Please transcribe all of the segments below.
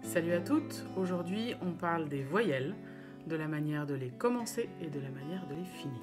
Salut à toutes, aujourd'hui on parle des voyelles, de la manière de les commencer et de la manière de les finir.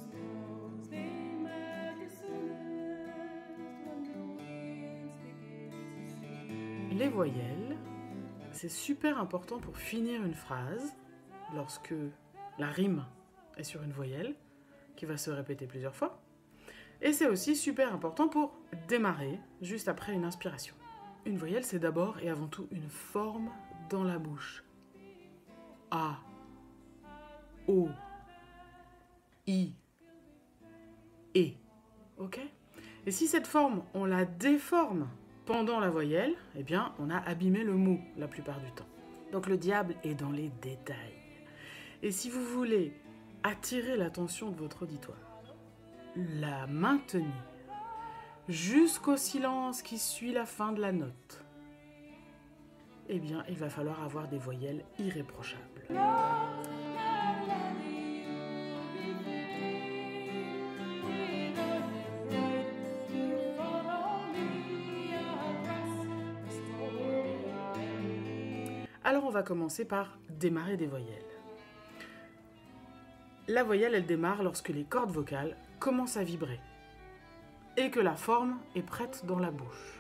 Les voyelles, c'est super important pour finir une phrase lorsque la rime est sur une voyelle qui va se répéter plusieurs fois. Et c'est aussi super important pour démarrer juste après une inspiration. Une voyelle, c'est d'abord et avant tout une forme dans la bouche. A, O, I, E. Ok ? Et si cette forme, on la déforme pendant la voyelle, eh bien, on a abîmé le mot la plupart du temps. Donc le diable est dans les détails. Et si vous voulez attirer l'attention de votre auditoire, la maintenir jusqu'au silence qui suit la fin de la note, eh bien, il va falloir avoir des voyelles irréprochables. Alors, on va commencer par démarrer des voyelles. La voyelle, elle démarre lorsque les cordes vocales commencent à vibrer et que la forme est prête dans la bouche.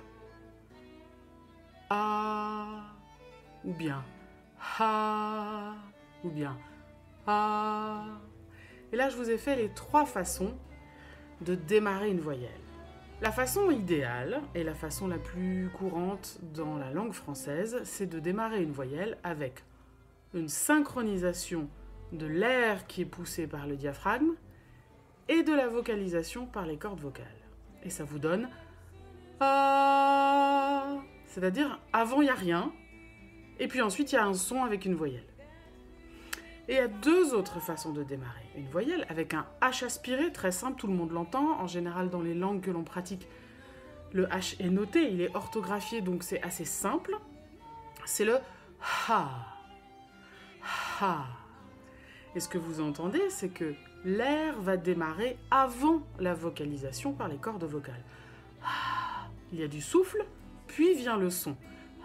A, ou bien Ha, ou bien A. Et là, je vous ai fait les 3 façons de démarrer une voyelle. La façon idéale et la façon la plus courante dans la langue française, c'est de démarrer une voyelle avec une synchronisation de l'air qui est poussé par le diaphragme et de la vocalisation par les cordes vocales. Et ça vous donne A. C'est-à-dire, avant, il n'y a rien, et puis ensuite, il y a un son avec une voyelle. Et il y a 2 autres façons de démarrer une voyelle, avec un H aspiré, très simple, tout le monde l'entend. En général, dans les langues que l'on pratique, le H est noté, il est orthographié, donc c'est assez simple. C'est le Ha. Ha. Et ce que vous entendez, c'est que l'air va démarrer avant la vocalisation par les cordes vocales. Ha. Il y a du souffle, puis vient le son.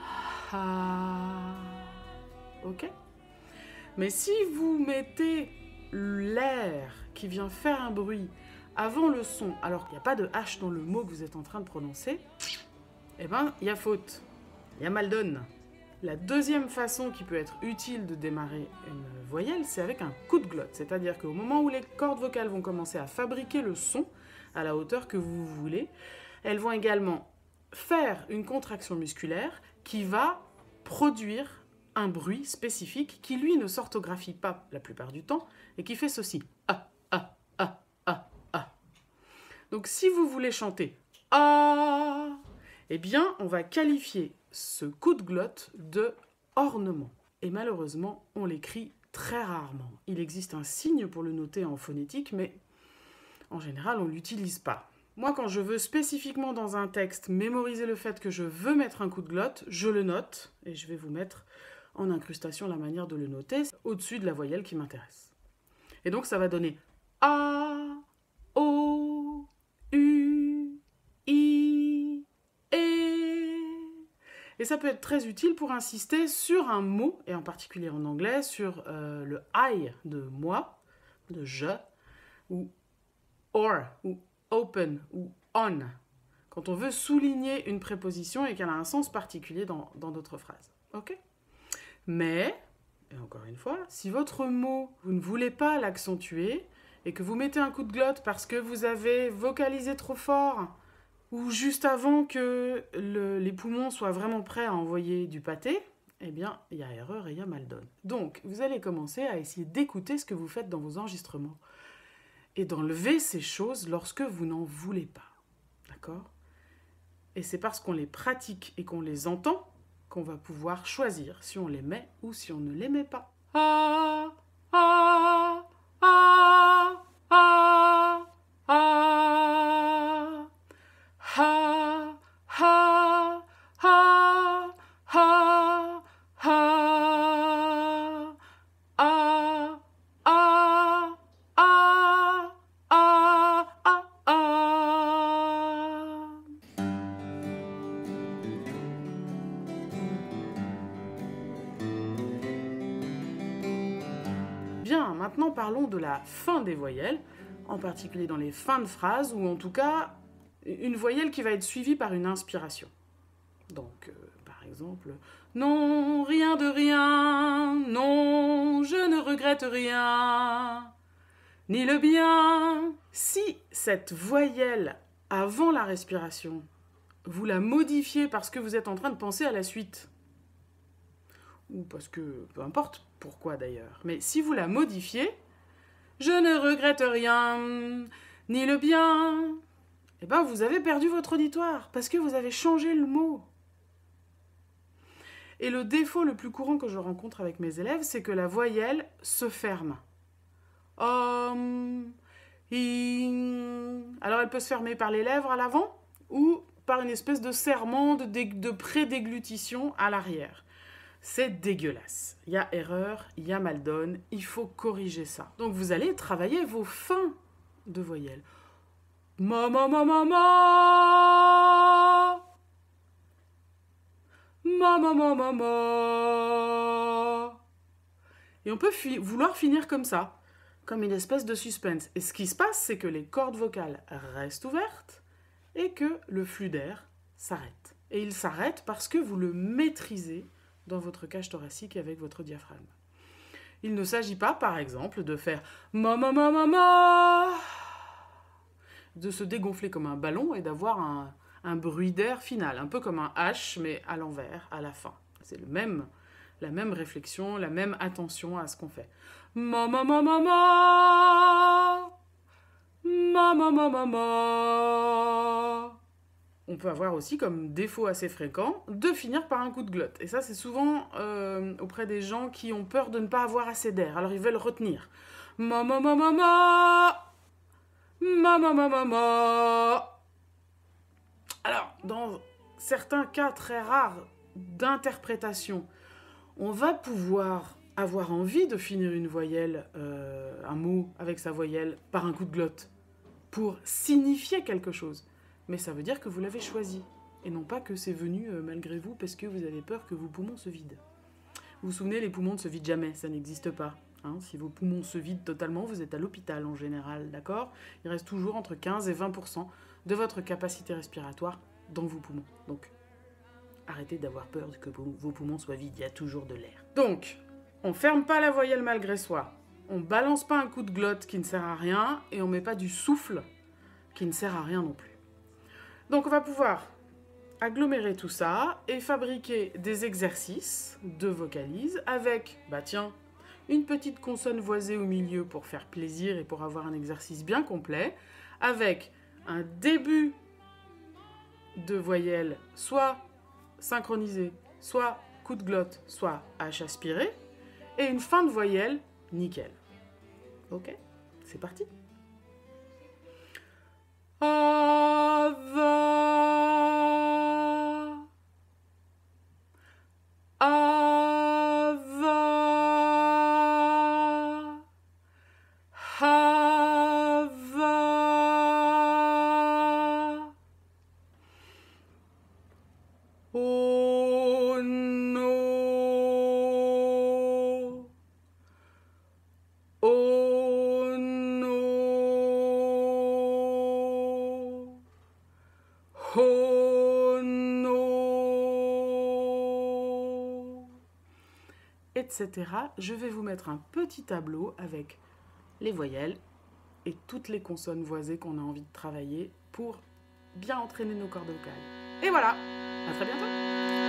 Ha. Ok ? Mais si vous mettez l'air qui vient faire un bruit avant le son, alors qu'il n'y a pas de H dans le mot que vous êtes en train de prononcer, eh ben, il y a faute, il y a mal donne. La deuxième façon qui peut être utile de démarrer une voyelle, c'est avec un coup de glotte. C'est-à-dire qu'au moment où les cordes vocales vont commencer à fabriquer le son à la hauteur que vous voulez, elles vont également faire une contraction musculaire qui va produire un bruit spécifique qui, lui, ne s'orthographie pas la plupart du temps et qui fait ceci. Ah, ah, ah, ah, ah. Donc, si vous voulez chanter ah, eh bien, on va qualifier ce coup de glotte de ornement. Et malheureusement, on l'écrit très rarement. Il existe un signe pour le noter en phonétique, mais en général, on ne l'utilise pas. Moi, quand je veux spécifiquement dans un texte mémoriser le fait que je veux mettre un coup de glotte, je le note et je vais vous mettre en incrustation la manière de le noter au-dessus de la voyelle qui m'intéresse. Et donc ça va donner A, O, U, I, E. Et ça peut être très utile pour insister sur un mot, et en particulier en anglais, sur le I de moi, de je, ou or, ou open, ou on, quand on veut souligner une préposition et qu'elle a un sens particulier dans d'autres phrases. Ok ? Mais, et encore une fois, si votre mot, vous ne voulez pas l'accentuer et que vous mettez un coup de glotte parce que vous avez vocalisé trop fort ou juste avant que les poumons soient vraiment prêts à envoyer du pâté, eh bien, il y a erreur et il y a mal donne. Donc, vous allez commencer à essayer d'écouter ce que vous faites dans vos enregistrements et d'enlever ces choses lorsque vous n'en voulez pas. D'accord ? Et c'est parce qu'on les pratique et qu'on les entend qu'on va pouvoir choisir si on les met ou si on ne les met pas. Ah, ah, ah, ah, ah, ha, ha, ha, ha, ha, ah, ah, ah, ah, ah, ah. Bien, maintenant parlons de la fin des voyelles, en particulier dans les fins de phrases, ou en tout cas, une voyelle qui va être suivie par une inspiration. Donc, par exemple, non, rien de rien, non, je ne regrette rien, ni le bien. Si cette voyelle, avant la respiration, vous la modifiez parce que vous êtes en train de penser à la suite, ou parce que, peu importe pourquoi d'ailleurs, mais si vous la modifiez, je ne regrette rien, ni le bien, eh ben vous avez perdu votre auditoire, parce que vous avez changé le mot. Et le défaut le plus courant que je rencontre avec mes élèves, c'est que la voyelle se ferme. Alors elle peut se fermer par les lèvres à l'avant, ou par une espèce de serrement, de pré-déglutition à l'arrière. C'est dégueulasse. Il y a erreur, il y a mal donne, il faut corriger ça. Donc vous allez travailler vos fins de voyelles. Ma ma ma ma ma. Ma ma ma ma ma. Et on peut vouloir finir comme ça, comme une espèce de suspense. Et ce qui se passe, c'est que les cordes vocales restent ouvertes et que le flux d'air s'arrête. Et il s'arrête parce que vous le maîtrisez dans votre cage thoracique avec votre diaphragme. Il ne s'agit pas, par exemple, de faire ma ma ma ma ma, de se dégonfler comme un ballon et d'avoir un bruit d'air final, un peu comme un H, mais à l'envers, à la fin. C'est la même réflexion, la même attention à ce qu'on fait. Ma ma ma ma ma, ma ma ma ma ma. On peut avoir aussi comme défaut assez fréquent de finir par un coup de glotte. Et ça, c'est souvent auprès des gens qui ont peur de ne pas avoir assez d'air. Alors, ils veulent retenir. Ma ma ma ma ma. Ma ma ma ma ma. Alors, dans certains cas très rares d'interprétation, on va pouvoir avoir envie de finir une voyelle, un mot avec sa voyelle, par un coup de glotte, pour signifier quelque chose. Mais ça veut dire que vous l'avez choisi, et non pas que c'est venu malgré vous parce que vous avez peur que vos poumons se vident. Vous vous souvenez, les poumons ne se vident jamais, ça n'existe pas. Hein, si vos poumons se vident totalement, vous êtes à l'hôpital en général, d'accord? Il reste toujours entre 15 et 20% de votre capacité respiratoire dans vos poumons. Donc, arrêtez d'avoir peur que vos poumons soient vides, il y a toujours de l'air. Donc, on ferme pas la voyelle malgré soi, on balance pas un coup de glotte qui ne sert à rien, et on met pas du souffle qui ne sert à rien non plus. Donc on va pouvoir agglomérer tout ça et fabriquer des exercices de vocalise avec, bah tiens, une petite consonne voisée au milieu pour faire plaisir et pour avoir un exercice bien complet, avec un début de voyelle soit synchronisé, soit coup de glotte, soit H aspiré, et une fin de voyelle nickel. Ok, c'est parti. Ava, ava, hava, oh no, oh no, oh no, etc. Je vais vous mettre un petit tableau avec les voyelles et toutes les consonnes voisées qu'on a envie de travailler pour bien entraîner nos cordes vocales. Et voilà, à très bientôt!